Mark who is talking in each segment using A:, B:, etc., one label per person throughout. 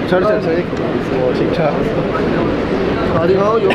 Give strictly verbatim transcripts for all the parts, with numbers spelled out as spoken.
A: چھڑ چھڑ صحیح ٹھیک ٹھاک آدھی ہاؤ جو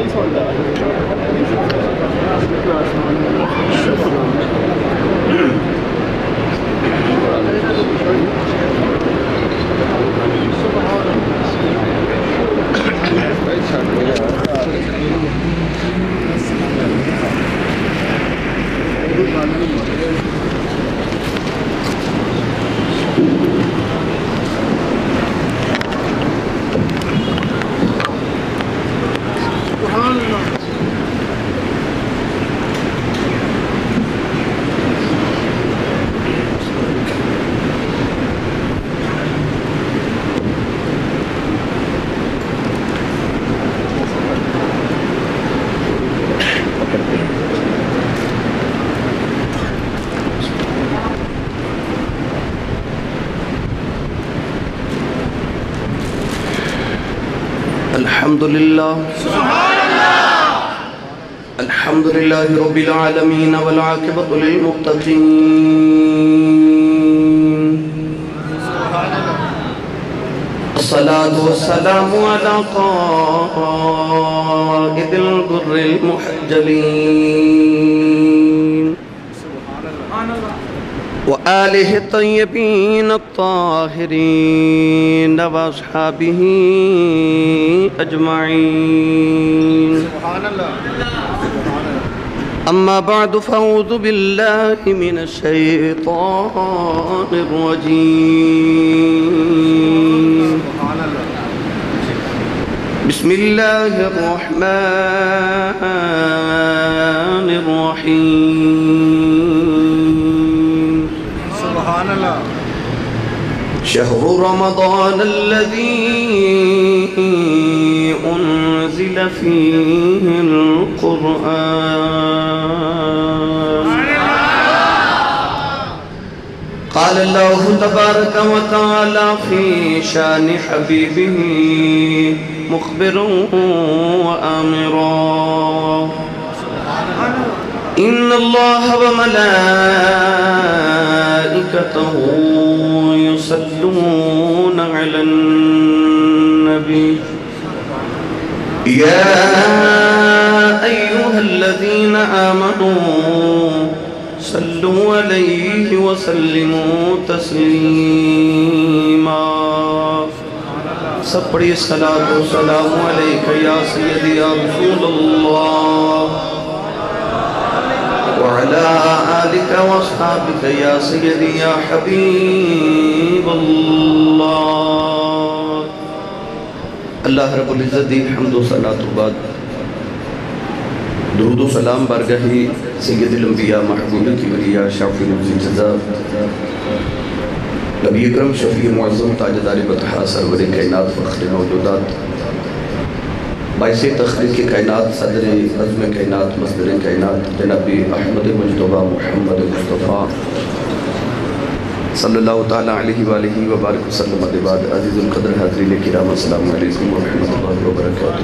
A: الحمد لله الحمد لله رب العالمين والعاقبة للمتقين الصلاة والسلام على قائد الغر المحجلين وآله الطيبين الطاهرين وأصحابه أجمعين أما بعد فأعوذ بالله من الشيطان الرجيم بسم الله الرحمن الرحيم سبحان الله شهر رمضان الذي أنزل فيه القرآن قال الله تبارك وتعالى في شان حبيبه مخبرا وآمرا إن الله وملائكته يصلون على النبي يا أيها الذين آمنوا صلوا عليه وسلموا تسليما سب پڑھی الصلاة والسلام علیکہ یا سیدی یا رسول اللہ وعلى آلك وأصحابك يا سيدي يا حبيب الله اللہ رب العزت دی حمد و صلاة و بعد درود و سلام بارگاہی سید الانبیاء محبوب کی ولیہ شافی نبزی جزا نبی اکرم شفیع معظم تاجدار بطحا سرور کائنات فخر موجودات باعث تخلیق کائنات صدر عظم کائنات مصدر کائنات جناب احمد مجتبہ محمد مصطفیٰ صلی اللہ تعالیٰ علیہ وآلہ وبارک وسلم بعد عزیز القدر حضرین کرام السلام علیکم ورحمۃ اللہ وبرکاتہ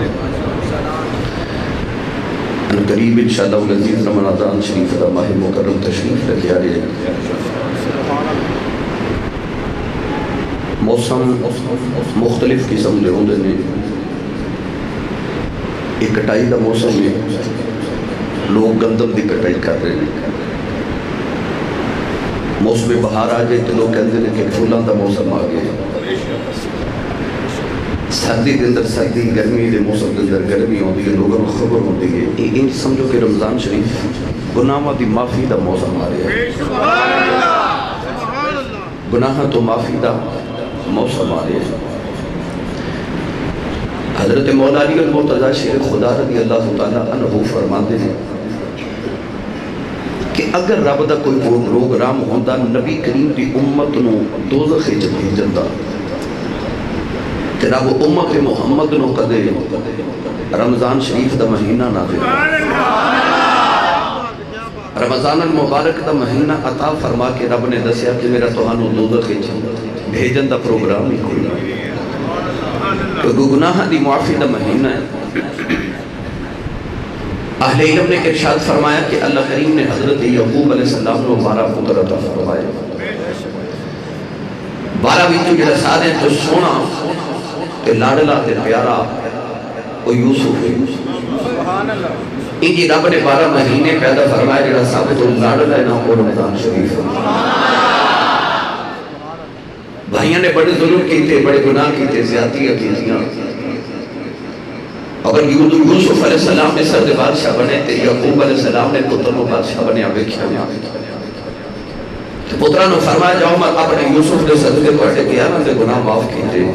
A: ان قریب انشاءاللہ العزیز رمضان شریف دا ماہ مکرم تشریف لے آ رہے ہیں موسم مختلف قسم دے ہوندے نے ایک کٹائی دا موسم ہے لوگ گندم دی کٹائی کر رہے ہیں موسم بہار آ جائے تو لوگ کہتے ہیں کہ پھولاں دا موسم آ گئے سردی دے اندر سردی گرمی دے موسم دے اندر گرمی ہوتی ہے لوگوں کو خبر ہوتی ہے ان سمجھو کہ رمضان شریف گناہوں دی معافی دا موسم آ رہا ہے گناہوں تو معافی دا موسم آ رہا ہے حضرت مولا علی المرتضی شیر خدا رضی اللہ تعالیٰ عنہ فرماتے ہیں کہ اگر رب دا کوئی پروگرام ہوندہ نبی کریم دی امت نو دوزخ جب بھیجندہ کہ رب امت محمد نو قدے رمضان شریف دا مہینہ نازل رمضان المبارک دا مہینہ عطا فرما کے رب نے دسیا کہ میرا توہانو دوزخ جب بھیجن دا پروگرام ہی کھولا کیونکہ گناہ دی معافی دا مہینہ ہے اہل علم نے ارشاد فرمایا کہ اللہ کریم نے حضرت یعقوب علیہ السلام نے بارہ پتر عطا فرمایا بارہ بھی جو جڑا سارے تو سونا تے لاڈلا تے پیارا وہ یوسف ہے. انجی رب نے بارہ مہینے پیدا فرمائے جڑا سب تو لاڈلا ہے نا وہ رمضان شریف ہے. بھائیاں نے بڑے ظلم کیتے، بڑے گناہ کیتے، زیادتیاں کیتیاں. اگر یوسف علیہ السلام نے سرد بادشاہ بنے تے یعقوب علیہ السلام نے پتر و بادشاہ بنے آوے کیا پترہ نے فرمایا جاؤ میں اپنے یوسف نے صدقے پڑھے گیارہ دے گناہ معاف کیتے.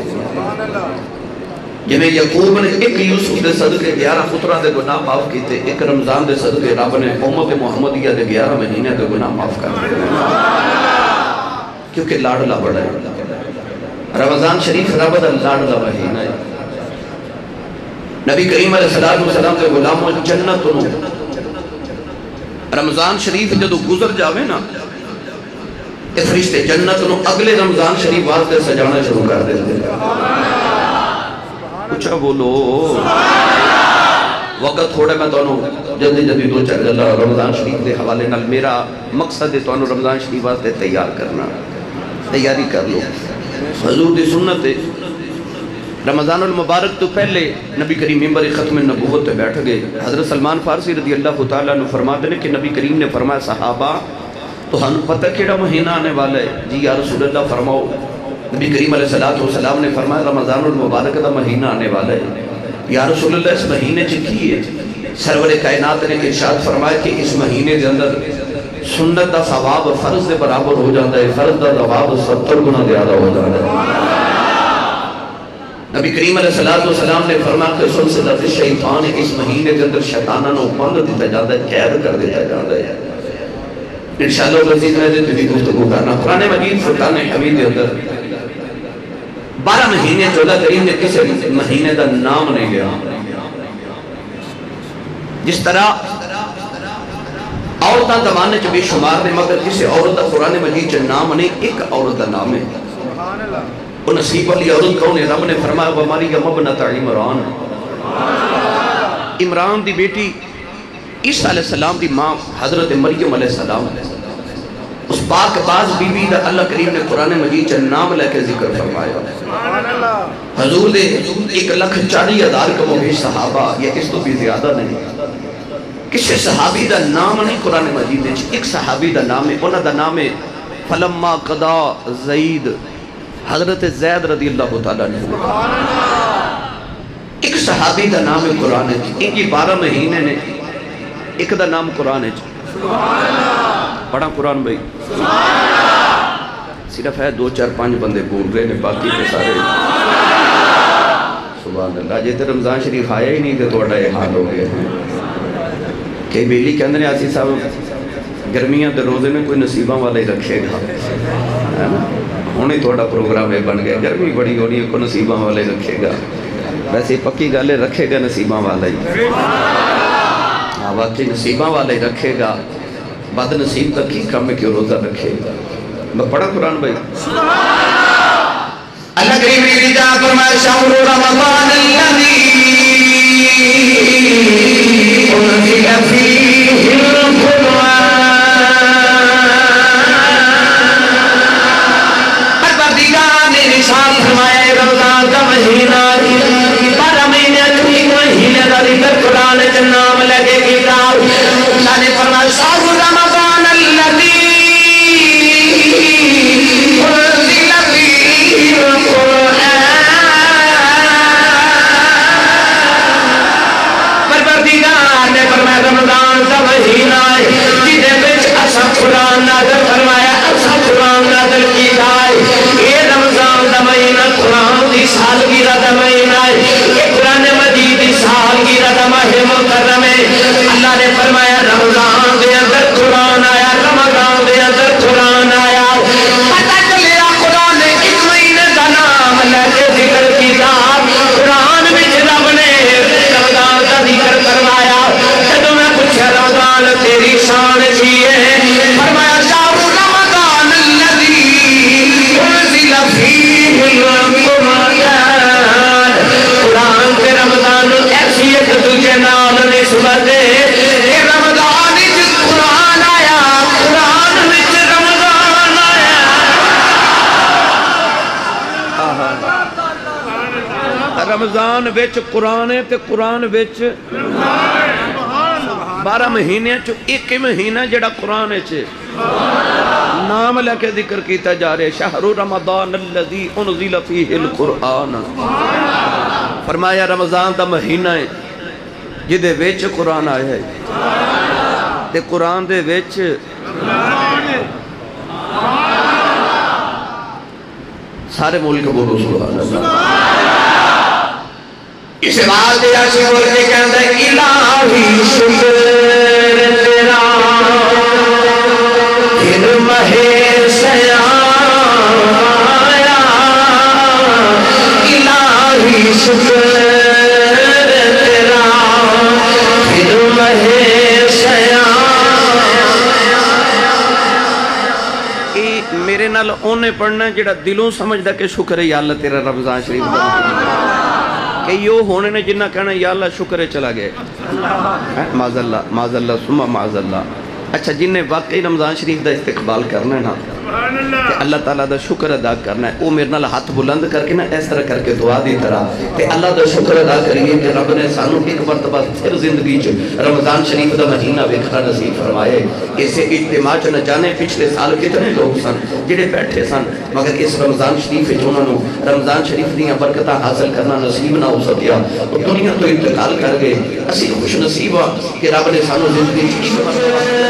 A: جنہیں یعقوب نے ایک یوسف دے صدقے گیارہ پترہ دے گناہ معاف کیتے، ایک رمضان دے صدقے رب نے امت محمدیہ دے گیارہ مہینے دے گناہ معاف کر دے. کیونکہ لاڈلا بڑا ہے. رمضان شریف رب دا لاڈلا مہینہ ہے. نبی کریم علیہ السلام کے غلاموں جنت انہوں رمضان شریف جدو گزر جاوے نا کہ فرشتے جنت انہوں اگلے رمضان شریف واسطے سجانا شروع کر دیتے. اچھا بولو وقت تھوڑے میں تو انہوں جلدی جلدی دو چل جلا رمضان شریف دے حوالے نال میرا مقصد ہے تو انہوں رمضان شریف واسطے تیار کرنا. تیاری کر لو. حضور دی سنت ہے رمضان المبارک تو پہلے نبی کریم ممبر ختم نبوت پہ بیٹھ گئے. حضرت سلمان فارسی رضی اللہ تعالیٰ نے فرماتے ہیں کہ نبی کریم نے فرمایا صحابہ تو ہم پتہ کیڑا مہینہ آنے والا ہے؟ جی یا رسول اللہ فرماؤ. نبی کریم علیہ السلام نے فرمایا رمضان المبارک کا مہینہ آنے والا ہے. یا رسول اللہ اس مہینے چکی ہے؟ سرور کائنات نے ارشاد فرمایا کہ اس مہینے کے اندر سنت دا ثواب فرض دے برابر ہو جاتا ہے، فرض دا ثواب ستر گنا زیادہ ہو جاتا ہے. نبی کریم علیہ السلام نے فرمایا کہ سلسلہ شیطان اس مہینے کے اندر شیطانہ نو بند دیتا جاتا ہے، قید کر دیتا جاتا ہے. انشاءاللہ مزید میں دے بھی گفتگو کرنا. قرآن مجید فرقان حمید کے اندر بارہ مہینے چودہ کریم نے کسی مہینے دا نام نہیں لیا. جس طرح عورتاں زمانے چ بے شمار نے مگر کسی عورت دا قرآن مجید چ نام نہیں، ایک عورت دا نام ہے. وہ نصیب والی عورت کون ہے؟ رب نے فرمایا وَمَرْيَمَ ابْنَتَ عِمْرَان. عمران دی بیٹی عیسیٰ علیہ السلام دی ماں حضرت مریم علیہ السلام. اس پاک باز بی بی دا اللہ کریم نے قرآن مجید چا نام لے کے ذکر فرمایا. حضور دے ایک لکھ چاڑی ہزار کم و بیش صحابہ یا اس تو بھی زیادہ نہیں. کسی صحابی دا نام نہیں قرآن مجید دے. ایک صحابی دا نام ہے، انہ دا نام ہے فلما قضا زید حضرت زید رضی اللہ تعالیٰ نے. ایک صحابی دا نام ہے قرآن ہے. ان کی بارہ مہینے نے ایک دا نام قرآن ہے. پڑھا قرآن بھائی. صرف ہے دو چار پانچ بندے بول رہے ہیں، باقی کے سارے سبحان اللہ. جیتے رمضان شریف آیا ہی نہیں کہ توڑا یہ حال ہو گئے ہیں. کہ بیلی کے اندر آسی صاحب گرمیاں دے روزے میں کوئی نصیبہ والا ہی رکھے گا ہے نا. ہونے تھوڑا پروگرام ہے بن گیا. گرمی بڑی ہونی ہے کوئی نصیبہ والا ہی رکھے گا. ویسے پکی گالے رکھے گا نصیبہ والا ہی. ہاں واقعی نصیبہ والا ہی رکھے گا. بد نصیب تک کی کم ہے کہ روزہ رکھے گا. میں پڑھا قرآن بھائی. اللہ کریم نے رجا فرمایا شہر رمضان الذی انزل فیہ القرآن. پروردگار نے ارشاد فرمایا رمضان کا مہینہ بارہ مہینے ایک مہینے کا ذکر قرآن کے نام لگے کتاب. اللہ نے فرمایا شہر رمضان الذی انزل فیہ القرآن. پروردگار نے فرمایا رمضان رمضان وچ قرآن ہے تے قرآن وچ بارہ مہینے چو ایک مہینہ جڑا قرآن ہے نام لے کے ذکر کیتا جا رہے شہر رمضان الذی انزل فیہ القرآن فرمایا رمضان دا مہینہ ہے جدے وچ قرآن آیا ہے تے قرآن دے وچ سارے ملک بولو سبحان اللہ اس بات دے آشی بولتے کہندہ الہی شکر تیرا پھر مہے سیاں آیا الہی شکر تیرا پھر مہے سیاں میرے نال اونے پڑھنا جڑا دلوں سمجھدا کہ شکر ہے یا اللہ تیرا رمضان شریف دا کہ یو ہونے نے جنہ کہنا یا اللہ شکر ہے چلا گئے معاذ اللہ معاذ اللہ سمہ معاذ اللہ اچھا جن نے واقعی رمضان شریف دا استقبال کرنا ہے نا کہ اللہ تعالیٰ دا شکر ادا کرنا ہے وہ میرے نال ہاتھ بلند کر کے نا اس طرح کر کے دعا دی طرح کہ اللہ دا شکر ادا کریے کہ رب نے سانو ایک مرتبہ پھر زندگی چ رمضان شریف دا مہینہ ویکھنا نصیب فرمائے اسے اجتماع چ نہ جانے پچھلے سال کتنے لوگ سن جڑے بیٹھے سن مگر اس رمضان شریف وچ انہاں نو رمضان شریف دیاں برکتاں حاصل کرنا نصیب نہ ہو سکیا وہ دنیا تو انتقال کر گئے اسی خوش نصیب ہاں کہ رب نے سانو زندگی چ ایک مرتبہ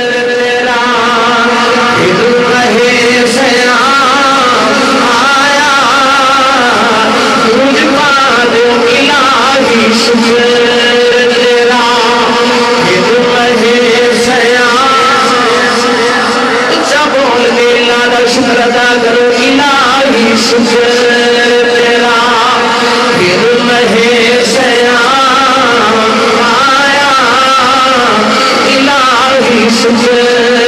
A: رہے سیاں آیا تجھ بعد الہی شکر تیرا پھر رہے سیاں جب بول میلا دا شکر ادا کرو الہی شکر تیرا پھر رہے سیاں آیا الہی شکر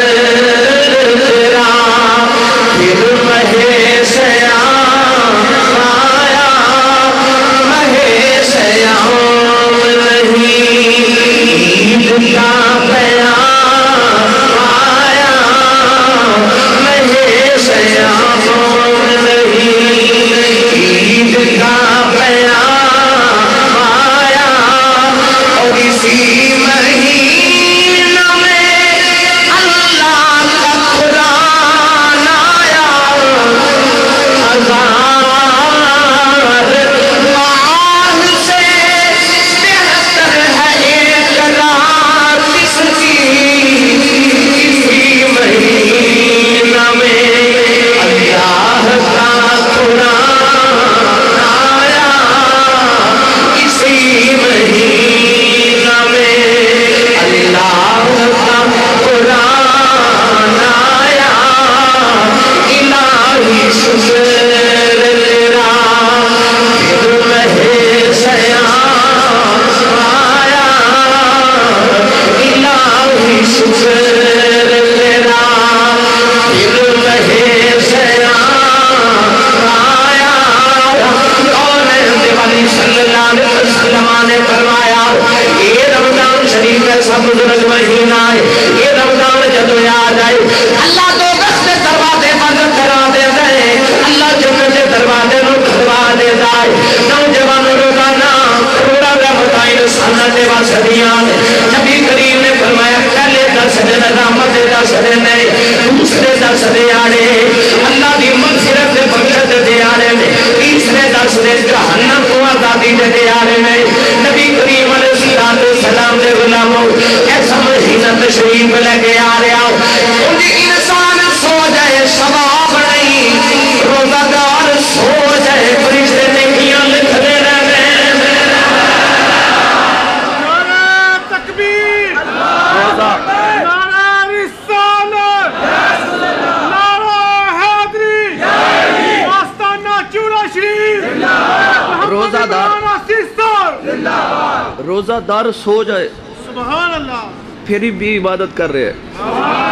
A: روزہ دار سو جائے سبحان اللہ پھر بھی عبادت کر رہے ہیں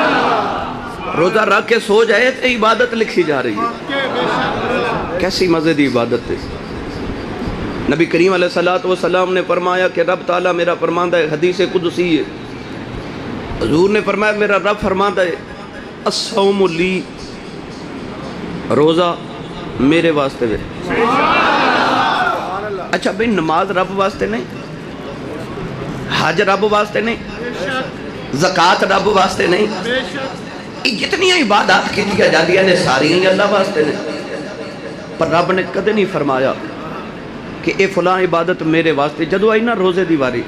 A: روزہ رکھ کے سو جائے تو عبادت لکھی جا رہی ہے کیسی مزے دی عبادت ہے نبی کریم علیہ السلام نے فرمایا کہ رب تعالیٰ میرا فرماندہ ہے حدیث قدسی ہے حضور نے فرمایا میرا رب فرماندہ ہے الصوم لی روزہ میرے واسطے ہے اچھا بھئی نماز رب واسطے نہیں، حج رب واسطے نہیں، زکاة رب واسطے نہیں، یہ جتنی عبادات کی دیا جا دیا نے ساری ہیں اللہ واسطے نہیں، پر رب نے کدے نہیں فرمایا کہ اے فلاں عبادت میرے واسطے. جدو آئی نا روزے دیواری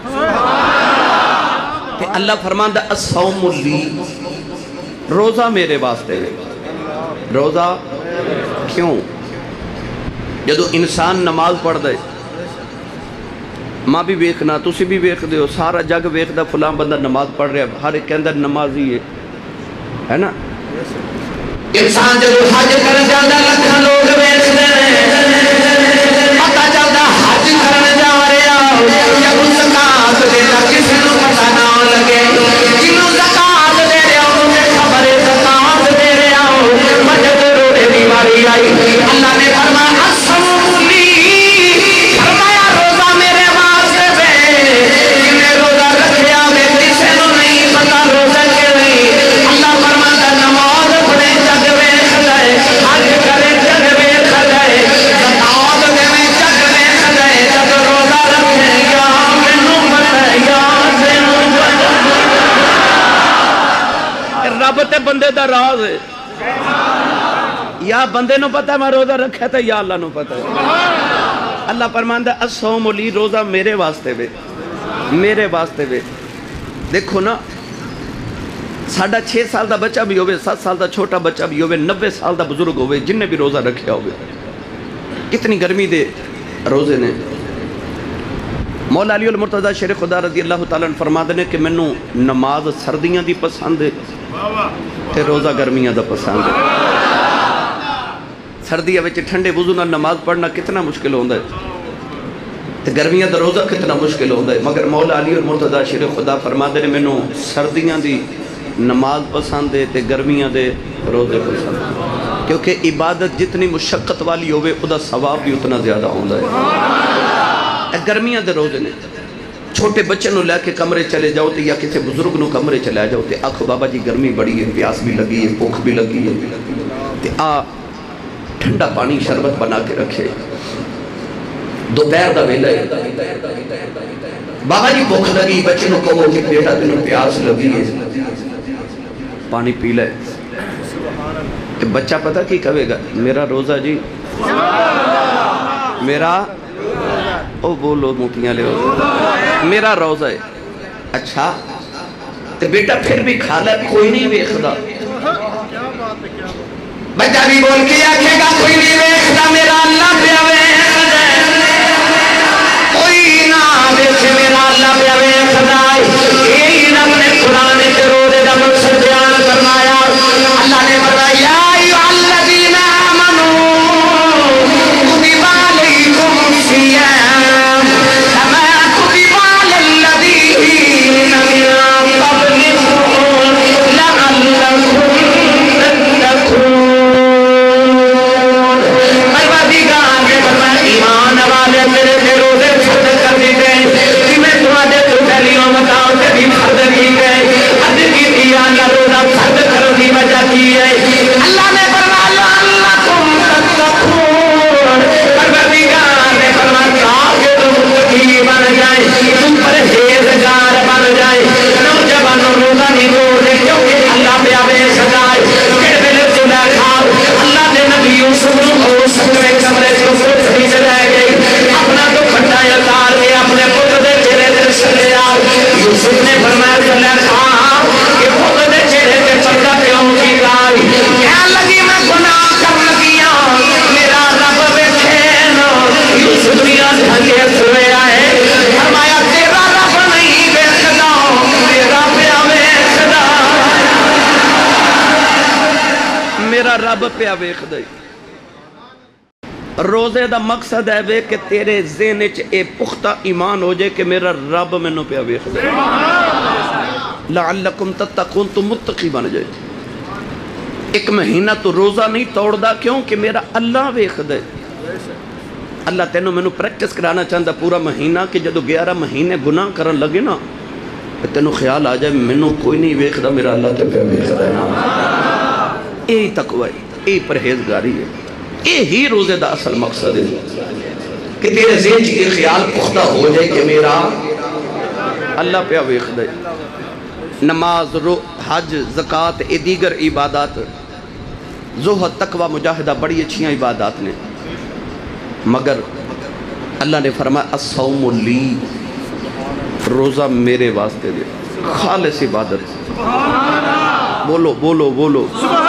A: کہ اللہ فرماندہ الصوم لی، روزہ میرے واسطے ہے. روزہ کیوں؟ جدو انسان نماز پڑھ دے، ماں بھی ویکھنا تسی بھی ویکھ دے ہو، سارا جگ ویکھ دا فلاں بندہ نماز پڑھ رہا ہے، ہر ایک کے اندر نمازی ہے ہے نا. انسان جدو حج کرن جاندا لکھاں لوگ ویکھ دے پتہ چلدا حج کرن جا رہا جب زکات دیتا کسی نوں پتہ نہ لگے، جنوں زکات دے رہا انہیں خبر زکات دے رہا مجد روڑے دی واری آئی. اللہ نے فرمایا الصوم لی، فرمایا روزہ میرے واسطے وے، جنہیں روزہ رکھیا میں کسی نوں نہیں پتہ روزہ کے نہیں. اللہ فرماتا نماز پڑھے جگ ویکھ لے، حج کرے جگ ویکھ لے، زکات دے جگ ویکھ لے، جب روزہ رکھے یا مینوں پتہ یا تینوں پتہ. رب تے بندے دا راز ہے، یا بندے نو پتہ میں روزہ رکھا تھا یا اللہ نو پتہ ہے. اللہ فرماندا الصوم لی، روزہ میرے واسطے وے، میرے واسطے وے. دیکھو نا ساڑھا چھ سال دا بچہ بھی ہوئے، سات سال دا چھوٹا بچہ بھی ہوئے، نوے سال دا بزرگ ہوئے، جن نے بھی روزہ رکھیا ہوئے، کتنی گرمی دے روزے نے. مولا علی المرتضی شیر خدا رضی اللہ تعالیٰ نے فرما دینے کہ میں نو نماز سردیاں دی پسند ہے تے روزہ گرمیاں دا پسند ہے. سردیاں وچ ٹھنڈے وضو نال نماز پڑھنا کتنا مشکل ہوندہ ہے تے گرمیاں دا روزہ کتنا مشکل ہوندہ ہے، مگر مولا علی المرتضی شیر خدا فرما دینے میں نو سردیاں دی نماز پسند ہے تے گرمیاں دے روزے پسند ہے، کیونکہ عبادت جتنی مشقت والی ہوئے ادا ثواب بھی اتنا زیادہ ہوندہ ہے. گرمیاں دے روزے نے چھوٹے بچے نو لے کے کمرے چلے جاؤ تے یا کسی بزرگ نو کمرے چلے جاؤ تے آکھو بابا جی گرمی بڑی ہے، پیاس بھی لگی ہے، بھوک بھی لگی ہے، تے آ ٹھنڈا پانی شربت بنا کے رکھے. دوپہر دا ویلا ہے، بابا جی بھوک لگی، بچے نو کہو کہ بیٹا تینوں پیاس لگی ہے، پانی پی لے. کہ بچہ پتہ کی کہے گا میرا روزہ جی، میرا او بولو موٹیاں لے میرا روزہ ہے. اچھا تو بیٹا پھر بھی کھا لے، کوئی نہیں ویکھدا. بچہ بھی بول کے آکھے گا کوئی نہیں ویکھدا میرا اللہ پیا ویکھدا، کوئی نہ ویکھے میرا اللہ پیا ویکھدا. یہی رب نے قرآن کے روزے دا مقصد بیان فرمایا. اللہ نے فرمایا یا الذین آمنوا کتب علیکم الصیام کما کتب علی الذین من قبلکم لعلکم تتقون. پروردگار نے فرمایا ایمان والے میرے روزے فرض کر دی گئے، جنہیں تمہارے تو پہلیوں مقام سے بھی فرض کی گئے. حد کی دیا اللہ روزہ فرض کرو کی وجہ کی ہے. اللہ نے فرمایا اللہ تم تتقون. پروردگار نے فرمایا تاکہ تم متقی بن جائیں، تم پرہیزگار بن جائیں. نوجوانوں روزہ نہیں روزے کیونکہ اللہ پہ آوے سجائے. پھر میرے چلے کھاؤ اللہ نے نبی یوسف نو ہو سکتے کمرے سے خود ہی سے رہ گئی، اپنا تو پھٹا اتار کے اپنے پتر دے چہرے سے چلے آؤ. یوسف نے فرمایا چلے کھاؤ کہ پتر دے چہرے سے پردہ کیوں کی لائی. کہنے لگی میں گناہ کر لگیا میرا رب بیٹھے نا. یوسف دیا دھگے سوئے آئے، فرمایا تیرا رب نہیں بیٹھنا میرا پیا بیٹھنا، میرا رب پیا بیٹھنا. روزے دا مقصد ہے بے کہ تیرے ذہن وچ اے پختہ ایمان ہو جائے کہ میرا رب مینوں پیا ویکھدا ہے. لعلکم تتقون، تو متقی بن جائے. ایک مہینہ تو روزہ نہیں توڑدا کیوں کہ میرا اللہ ویکھدا ہے. اللہ تینوں مینوں پریکٹس کرانا چاہتا پورا مہینہ کہ جدو گیارہ مہینے گناہ کرن لگے نا تینوں خیال آ جائے مینوں کوئی نہیں ویکھدا میرا اللہ تے پیا ویکھدا ہے نا. یہی تقوی ہے، یہی پرہیزگاری ہے، یہی روزے دا اصل مقصد ہے. کہ تیرے ذہن چ یہ خیال پختہ ہو جائے کہ میرا اللہ پہ ویکھ دے نماز رو حج زکات اے دیگر عبادات زہد تقوی مجاہدہ بڑی اچھیاں عبادات نے مگر اللہ نے فرمایا الصوم لی روزہ میرے واسطے دے خالص عبادت بولو بولو بولو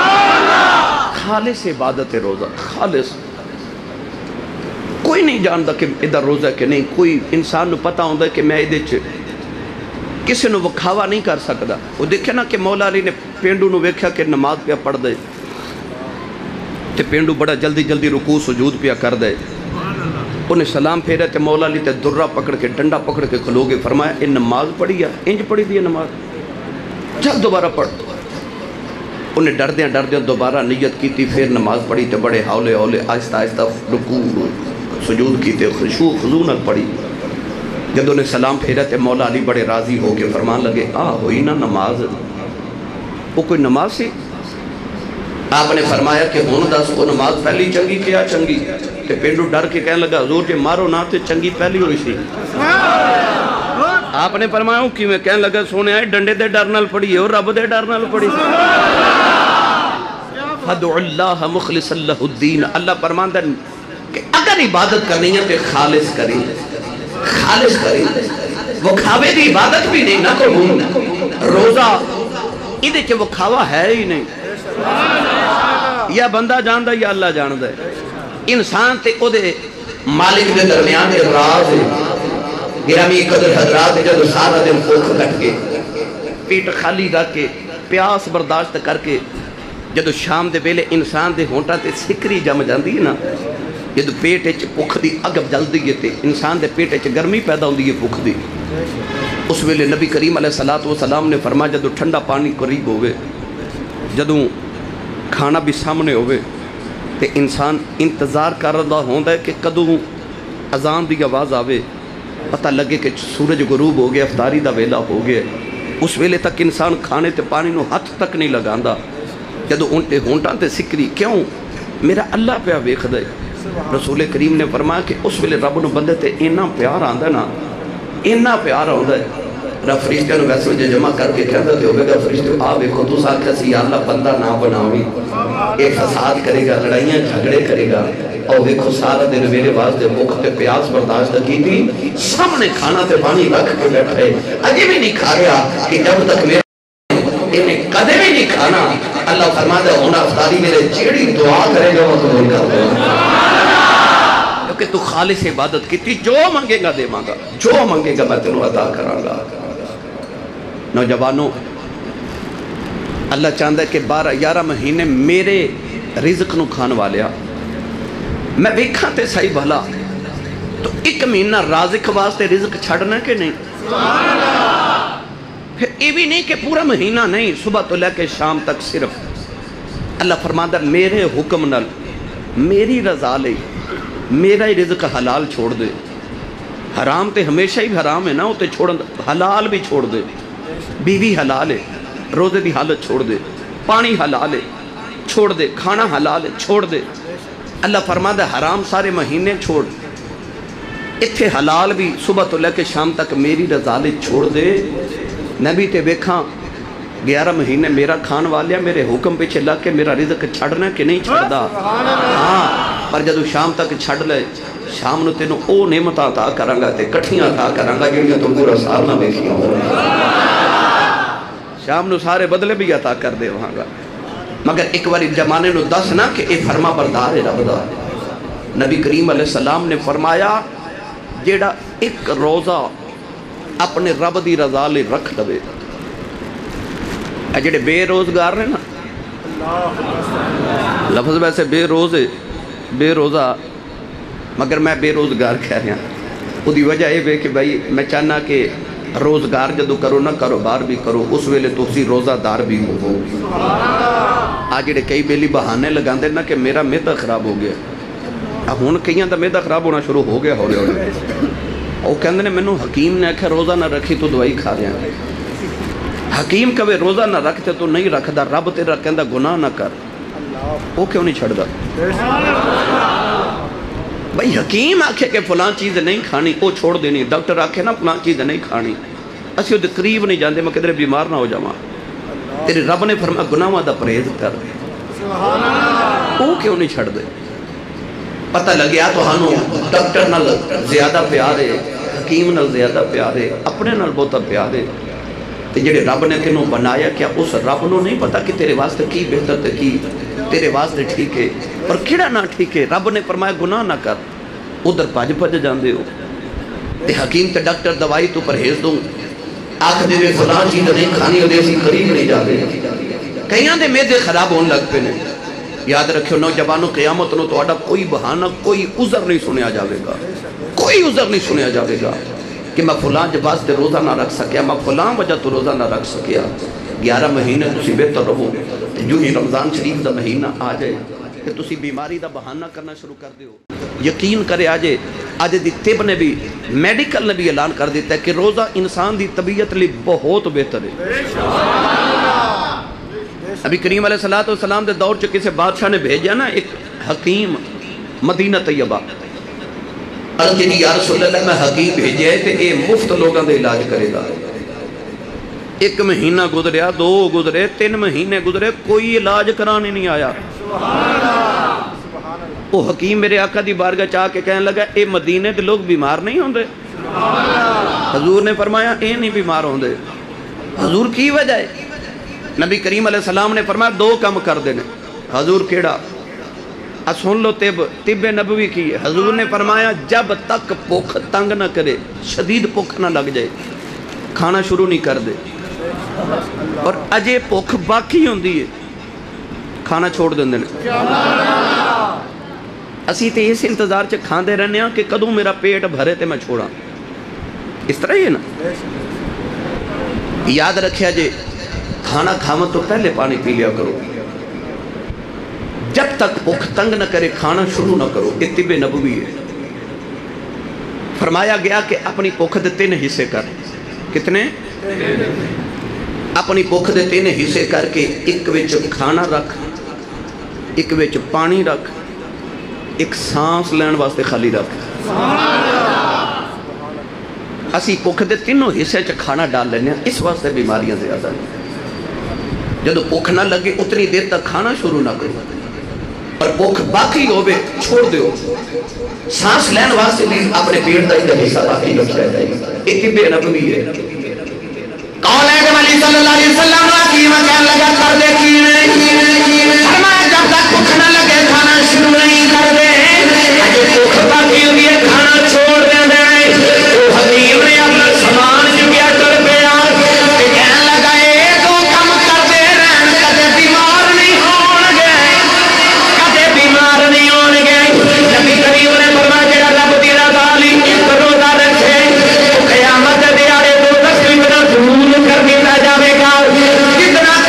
A: خالص عبادت روزہ خالص کوئی نہیں جانتا کہ ادھر روزہ کہ نہیں کوئی انسان نو پتہ ہوندہ کہ میں ادھے چھے کسی نو وکھاوا نہیں کر سکتا وہ دیکھے نا کہ مولا علی نے پینڈو نو ویکھا کہ نماز پہ پڑھ دے تے پینڈو بڑا جلدی جلدی رکوع سجود پہ کر دے انہیں سلام پھیرے تے مولا علی تے درہ پکڑ کے ڈنڈا پکڑ کے کھلوگے فرمایا ان نماز پڑھی ہے انج پڑھی دی نماز چل دوبارہ پڑھ انہیں ڈر دیاں ڈر دیاں دوبارہ نیت کی تھی پھر نماز پڑھی تے بڑے ہولے ہولے آہستہ آہستہ رکوع سجود کی تے خشوع خضوع نال پڑھی جب انہیں سلام پھیرا تے مولا علی بڑے راضی ہو کے فرمان لگے آ ہوئی نا نماز وہ کوئی نماز سی آپ نے فرمایا کہ ہون دس وہ نماز پہلی چنگی کیا چنگی تے پینڈو ڈر کے کہنے لگا حضور کہ مارو نہ تے چنگی پہلی ہوئی سی آپ نے فرمایا کہ میں کہنے لگا سونے آئے ڈنڈے دے ڈر نال پڑی اور رب دے ڈر نال پڑی فَدُعُ اللَّهَ مُخْلِصَ اللَّهُ الدِّينَ اللہ فرمان دے کہ اگر عبادت کرنی ہے تو خالص کریں خالص کریں وہ کھاوے دی عبادت بھی نہیں نہ کروں روزہ ادھے کہ وہ کھاوا ہے ہی نہیں یا بندہ جاندہ یا اللہ جاندہ انسان تے او دے مالک دے درمیان دے راز گرامی قدر حضرات جب سارا دن خوک کٹ کے پیٹ خالی رکھ کے پیاس برداشت کر کے جدو شام دے بیلے انسان دے ہونٹا تے سکری جم جاندی ہے نا جدو پیٹ اچھ پکھ دی اگب جلدی ہے تے انسان دے پیٹ اچھ گرمی پیدا ہوندی ہے پکھ دی اس ویلے نبی کریم علیہ السلام نے فرمایا جدو ٹھنڈا پانی قریب ہوئے جدو کھانا بھی سامنے ہوئے تے انسان انتظار کر رہا ہوندہ ہے کہ کدو اذان دی آواز آوے پتہ لگے کہ سورج غروب ہو گیا افطاری دا ویلا ہو گیا اس ویلے تک انسان کھانے تے پانی نو ہاتھ تک نہیں لگاندہ جدو انٹے ہونٹاں تے سکری کیوں میرا اللہ پہ ویکھ دے رسول کریم نے فرمایا کہ اس ویلے رب نو بندے تے اینا پیار آندہ نا اینا پیار آندہ ہے رب فرشتہ نو ویسے وجہ جمع کر کے کہتا تے ہوگا فرشتہ آوے کو تو ساتھ کسی یا اللہ بندہ نہ بناوی ایک فساد کرے گا لڑائیاں جھگڑے کرے گا اور دیکھو سارا دن میرے واسطے بھوک تے پیاس برداشت کی تھی سامنے کھانا تے پانی رکھ کے بیٹھے اجے بھی نہیں کھا گیا کہ جب تک میرے انہیں کدے بھی نہیں کھانا اللہ فرماتا ہے ہونا افطاری میرے چیڑی دعا کرے گا وہ قبول کر دے کیونکہ تو خالص عبادت کی تھی جو مانگے گا دے مانگا جو مانگے گا میں تنوں عطا کراں گا نوجوانوں اللہ چاہتا ہے کہ بارہ یارہ مہینے میرے رزق نو کھان والیا میں بیکھاں تے صحیح بھلا تو ایک مہینہ رازق واسطے رزق چھڑنا کہ نہیں پھر یہ بھی نہیں کہ پورا مہینہ نہیں صبح تو لے کے شام تک صرف اللہ فرماتا ہے میرے حکم نل میری رضا لے میرا ہی رزق حلال چھوڑ دے حرام تے ہمیشہ ہی حرام ہے نا وہ تے چھوڑ حلال بھی چھوڑ دے بیوی حلال ہے روزے دی حالت چھوڑ دے پانی حلال ہے چھوڑ دے کھانا حلال ہے چھوڑ دے اللہ فرماتا ہے حرام سارے مہینے چھوڑ اتھے حلال بھی صبح تو لے کے شام تک میری رضا لے چھوڑ دے نبی تے بیکھاں گیارہ مہینے میرا کھان والیا میرے حکم پہ چلا کے میرا رزق چھڑنا کہ نہیں چھڑ دا ہاں پر جدو شام تک چھڑ لے شام نو تینوں او نعمتاں تھا کرانگا تے کٹھیاں تھا کرانگا جنہاں تو پورا سال نہ بیکھیاں ہو شام نو سارے بدلے بھی عطا کر دے وہاں گا مگر ایک باری جمانے نو دس نا کہ اے فرما بردار ہے رب دا نبی کریم علیہ السلام نے فرمایا جیڑا ایک روزہ اپنے رب دی رضا لے رکھ دے اے جڑے بے روزگار رہے نا لفظ ویسے بے روز ہے بے روزہ مگر میں بے روزگار کہہ رہا ہوں وہ دی وجہ ہے کہ بھائی میں چاہنا کہ روزگار جدو کرو نہ کاروبار بھی کرو اس ویلے تو اسی روزہ دار بھی ہو آج جڑے کئی بیلی بہانے لگاندے نا کہ میرا میدہ خراب ہو گیا اب ہون کئیاں دا میدہ خراب ہونا شروع ہو گیا ہو رہے ہو رہے وہ کہندے نے منو حکیم نے کہا روزہ نہ رکھی تو دوائی کھا رہے ہیں حکیم کہے روزہ نہ رکھتے تو نہیں رکھ دا رب تیرا کہندہ گناہ نہ کر وہ کیوں نہیں چھڑ دا بھائی حکیم آکھے کہ فلاں چیز نہیں کھانی وہ چھوڑ دینی، ڈاکٹر آکھے نا فلاں چیز نہیں کھانی اسی وہ قریب نہیں جاندے میں کدھر بیمار نہ ہو جاواں۔ تیرے رب نے فرمایا گناہاں دا پرہیز کر، وہ کیوں نہیں چھڑ دے؟ پتہ لگیا تو ہانوں ڈاکٹر نال زیادہ پیارے، حکیم نال زیادہ پیارے، اپنے نال بہتا پیارے، تے جڑے رب نے تینوں بنایا کیا اس رب نو نہیں پتا کہ تیرے واسطے کی بہتر تے کی تیرے واسطے ٹھیک ہے اور کیڑا نہ ٹھیک ہے؟ رب نے فرمایا گناہ نہ کر، ادھر پج پج جاندے ہو۔ تے حکیم تے ڈاکٹر دوائی تو پرہیز دوں آکھ دے فلاں چیز نہیں کھانی اور اسی قریب نہیں جاندے، کئیاں دے میدے خراب ہون لگ پے نے۔ یاد رکھو نوجوانوں قیامت نو تہاڈا کوئی بہانہ کوئی عذر نہیں سنیا جاوے گا، کوئی عذر نہیں سنیا جاوے گا کہ میں فلاں جباز تے روزہ نہ رکھ سکیا، میں فلاں وجہ تو روزہ نہ رکھ سکیا۔ گیارہ مہینے تسی بہتر رہو، جو ہی رمضان شریف دا مہینہ آ جائے کہ تسی بیماری دا بہانہ کرنا شروع کر دیو۔ یقین کرے آجے آج دی طب نے بھی میڈیکل نے بھی اعلان کر دیتا ہے کہ روزہ انسان دی طبیعت لی بہت بہتر ہے۔ ابھی کریم علیہ السلام دے دور چ کسی بادشاہ نے بھیجا نا ایک حکیم مدینہ طیبہ، عرض کی یا رسول اللہ میں حکیم بھیجے تے اے مفت لوگاں دے علاج کرے گا۔ ایک مہینہ گزریا، دو گزرے، تین مہینے گزرے، کوئی علاج کرانے نہیں آیا۔ وہ حکیم میرے آقا دی بارگاہ چاہ کے کہنے لگا اے مدینے دے لوگ بیمار نہیں ہوندے؟ حضور نے فرمایا اے نہیں بیمار ہوندے۔ حضور کی وجہ ہے؟ نبی کریم علیہ السلام نے فرمایا دو کم کر دینے۔ حضور کیڑا؟ سن لو طب طب نبوی کی ہے۔ حضور نے فرمایا جب تک بھوک تنگ نہ کرے، شدید بھوک نہ لگ جائے، کھانا شروع نہیں کر دے، اور اجے بھوک باقی ہوندی ہے کھانا چھوڑ دیں دینے۔ اسی تے اس انتظار چے کھاندے رہنے ہیں کہ کدوں میرا پیٹ بھرے تے میں چھوڑا، اس طرح ہی ہے نا۔ یاد رکھیا جے کھانا کھاما تو پہلے پانی پی لیا کرو، جب تک بھوک تنگ نہ کرے کھانا شروع نہ کرو، یہ طب نبوی ہے۔ فرمایا گیا کہ اپنی بھوک دے تین حصے کر، کتنے؟ اپنی بھوک دے تین حصے کر کے ایک وچ کھانا رکھ، ایک وچ پانی رکھ، ایک سانس لین واسطے خالی رکھ۔ اسی بھوک دے تینوں حصے چ کھانا ڈال لینے ہیں، اس واسطے بیماریاں زیادہ ہیں۔ جدو بھوک نہ لگے اتنی دیر تک کھانا شروع نہ کرو، اور بھوک باقی ہوئے چھوڑ دیو۔ سانس لین واسطے بھی اپنے پیٹ دا ایک حصہ باقی رکھا ہے، یہ طب نبوی ہے۔ قول ہے کہ علی صلی اللہ علیہ وسلم حکیم کہنے لگا کر دے کینے، فرمایا جب تک بھوک نہ لگے کھانا شروع نہیں کر دے، اجے بھوک باقی ہوئی ہے کھانا چھوڑ دے دے۔ وہ حکیم نے اپنا سامان چکیا کر پیا تے کہنے لگا اے تو کم کر دے رہن، کدے بیمار نہیں ہون گے، کدے بیمار نہیں ہون گے۔ نبی کریم نے فرمایا جڑا رب دی رضا لئی ایک روزہ رکھے وہ قیامت دے دیارے دو تکلیف نہ دور کر دیا جاوے گا، جتنا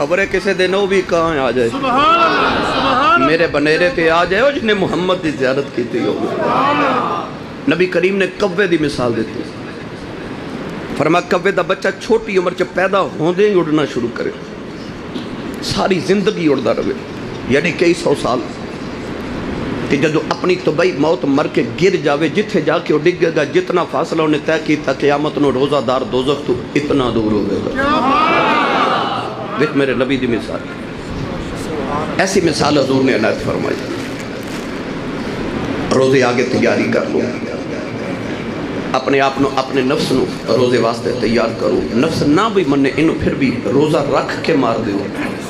A: خبر ہے کسے دن وہ بھی کہاں آ جائے میرے بنیرے تے آ جائے جنہیں محمد دی زیارت کی تھی نبی کریم نے کوے دی مثال دیتی فرما کوے دا بچہ چھوٹی عمر چ پیدا ہوندے ہی اڑنا شروع کرے ساری زندگی اڑدا رہے یعنی کئی سو سال کہ جدو اپنی طبعی موت مر کے گر جاوے جتھے جا کے ڈگے گا جتنا فاصلہ انہیں طے کیتا قیامت نو روزہ دار دوزخ تو اتنا دور ہو گئے گا دیکھ میرے نبی دی مثال ایسی مثال حضور نے عنایت فرمائی روزے آگے تیاری کر لو اپنے آپ نو اپنے نفس نو روزے واسطے تیار کرو نفس نہ بھی مننے انہوں پھر بھی روزہ رکھ کے مار دیو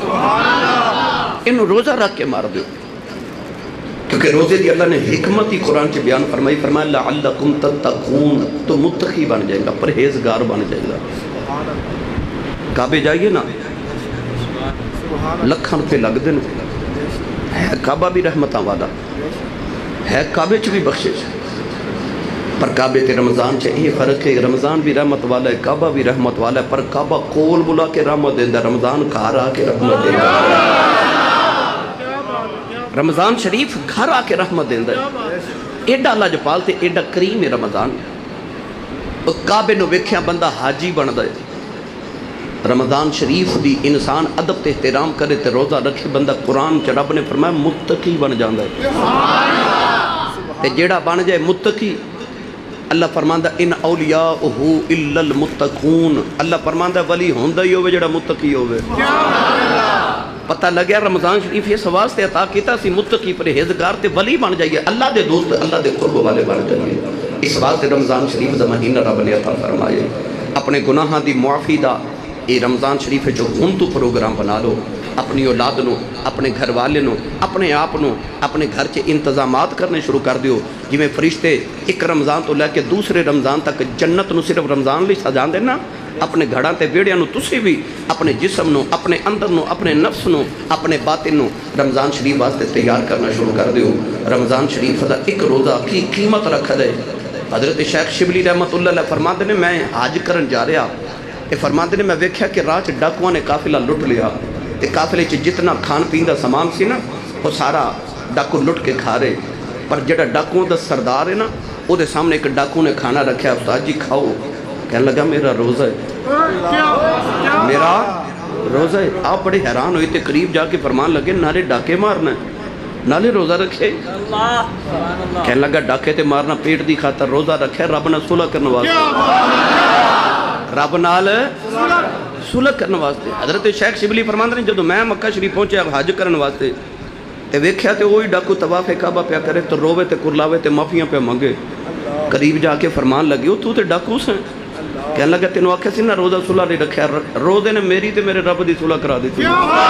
A: انہوں روزہ رکھ کے مار دیو کیونکہ روزے دی اللہ نے حکمت ہی قرآن سے بیان فرمائی فرمائی لعلکم تتقون تو متقی بن جائے گا پرہیزگار بن جائے گا کعبے جائیے نا لکھن پہ لگ دن ہے کعبہ بھی رحمتاں والا ہے کعبے چ بھی بخشش پر کعبے تے رمضان چاہیے یہ فرق ہے رمضان بھی رحمت والا ہے کعبہ بھی رحمت والا ہے پر کعبہ کول بلا کے رحمت دیندہ رمضان گھر آ کے رحمت دیندہ رمضان شریف گھر آ کے رحمت دیندہ ایڈا اللہ جپال تے ایڈا کریم ہے رمضان کعبے نو ویکھیا بندہ حاجی بن دے رمضان شریف دی انسان ادب تے احترام کرے تے روزہ رکھے بندہ قرآن چ رب نے فرمایا متقی بن جاندا ہے تے جیڑا بن جائے متقی اللہ فرماندہ ان اولیاءہو الا المتقون اللہ فرماندہ ولی ہوندہ ہی ہوئے جڑا متقی ہوئے پتہ لگیا رمضان شریف یہ سواز تے عطا کیتا سی متقی پرہیزگار تے ولی بن جائیے اللہ دے دوست اللہ دے قرب والے بن جائیے اس واسطے رمضان شریف دا مہینہ رب نے عطا فرمائے اپنے گناہاں دی معافی دا یہ رمضان شریف ہے جو ہم تو پروگرام بنا لو اپنی اولاد نو اپنے گھر والے نو اپنے آپ نو اپنے گھر چے انتظامات کرنے شروع کر دیو جی میں فرشتے ایک رمضان تو لے کے دوسرے رمضان تک جنت نو صرف رمضان لئی سجان دینا اپنے گھڑاں تے بیڑیاں نو تسی بھی اپنے جسم نو اپنے اندر نو اپنے نفس نو اپنے باطن نو رمضان شریف واسطے تیار کرنا شروع کر دیو رمضان شریف دا ایک روزہ کی قیمت رکھ دے حضرت شیخ شبلی رحمت اللہ علیہ فرماتے نے میں حج کرن جا رہا یہ فرماتے نے میں ویکھیا کہ راہ چ ڈاکواں نے قافلہ لٹ لیا تے قافلے چ جتنا کھان پین دا سامان سی نا وہ سارا ڈاکو لٹ کے کھا رہے پر جڑا ڈاکو دا سردار ہے نا وہ دے سامنے ایک ڈاکو نے کھانا رکھا استاد جی کھاؤ کہنے لگا میرا روزہ ہے میرا روزہ ہے آپ بڑے حیران ہوئے تے قریب جا کے فرمان لگے نالے ڈاکے مارنا ہے نالے روزہ رکھے کہنے لگا ڈاکے تے مارنا پیٹ دی خاطر روزہ رکھے رب نہ صلح کرنے واسطے رب نال صلح کرنے واسطے حضرت شیخ شبلی فرماندے نے جدو میں مکہ شریف پہنچے حج کرنے واسطے تے ویکھیا تے وہی ڈاکو طواف کعبہ پیا کرے تو روے تے کرلاوے تے معافیاں پہ منگے قریب جا کے فرمان لگے تو تے ڈاکو سے کہنے لگا تینوں آکھے سی نا روزہ صلح نہیں رکھیا روزے نے میری تے میرے رب دی صلح کرا دیتی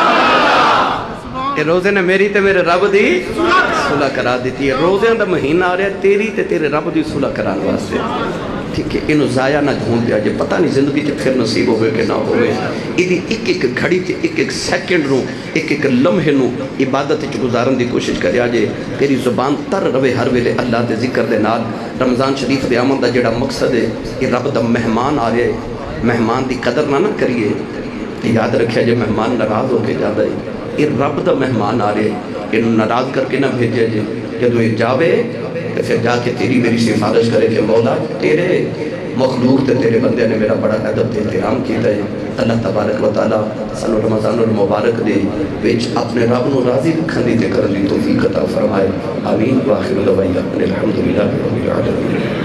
A: کہ روزے نے میری تے میرے رب دی صلح کرا دیتی ہے روزے دا مہینہ آ رہا ہے تیری تے تیرے رب دی صلح کران واسطے ٹھیک ہے انہوں ضائع نہ جھون دیا جے پتہ نہیں زندگی تے پھر نصیب ہوئے کہ نہ ہوئے ایدی ایک ایک گھڑی تے ایک ایک سیکنڈ نو ایک ایک لمحے نو عبادت چ گزارن دی کوشش کریا جے تیری زبان تر روے ہر ویلے اللہ دے ذکر دے نال رمضان شریف دے آمد دا جڑا مقصد ہے یہ رب دا مہمان آ رہے مہمان دی قدر نہ نہ کریے یاد رکھیا جے مہمان ناراض ہو کے جاتا ہے یہ رب دا مہمان آ رہے انہوں ناراض کر کے نہ بھیجے جے جدو یہ جاوے تو پھر جا کے تیری میری سفارش کرے کہ مولا تیرے مخلوق تے تیرے بندے نے میرا بڑا ادب تے احترام کیتا ہے اللہ تبارک و تعالی سنو رمضان المبارک دے وچ اپنے رب نو راضی رکھن دی تے کرن دی توفیق عطا فرمائے آمین واخر دعوانا الحمدللہ رب العالمین